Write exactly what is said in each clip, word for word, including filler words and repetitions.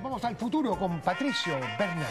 vamos al futuro con Patricio Bernal.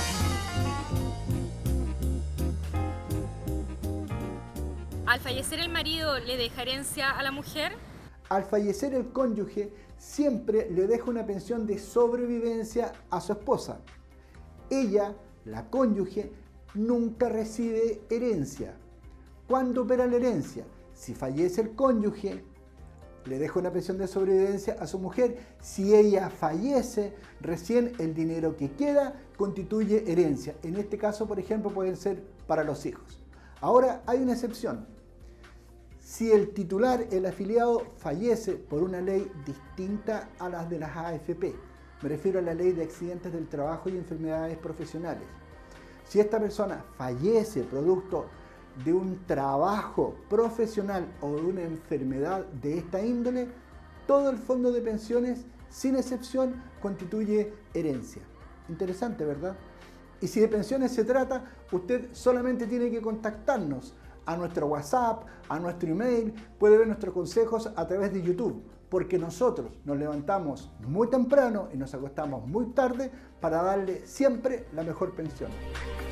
¿Al fallecer el marido le deja herencia a la mujer? Al fallecer el cónyuge, siempre le deja una pensión de sobrevivencia a su esposa. Ella, la cónyuge, nunca recibe herencia. ¿Cuándo opera la herencia? Si fallece el cónyuge, le deja una pensión de sobrevivencia a su mujer. Si ella fallece, recién el dinero que queda constituye herencia. En este caso, por ejemplo, pueden ser para los hijos. Ahora hay una excepción. Si el titular, el afiliado, fallece por una ley distinta a las de las A F P, me refiero a la ley de accidentes del trabajo y enfermedades profesionales. Si esta persona fallece producto de un trabajo profesional o de una enfermedad de esta índole, todo el fondo de pensiones, sin excepción, constituye herencia. Interesante, ¿verdad? Y si de pensiones se trata, usted solamente tiene que contactarnos a nuestro WhatsApp, a nuestro email, puede ver nuestros consejos a través de YouTube, porque nosotros nos levantamos muy temprano y nos acostamos muy tarde para darle siempre la mejor pensión.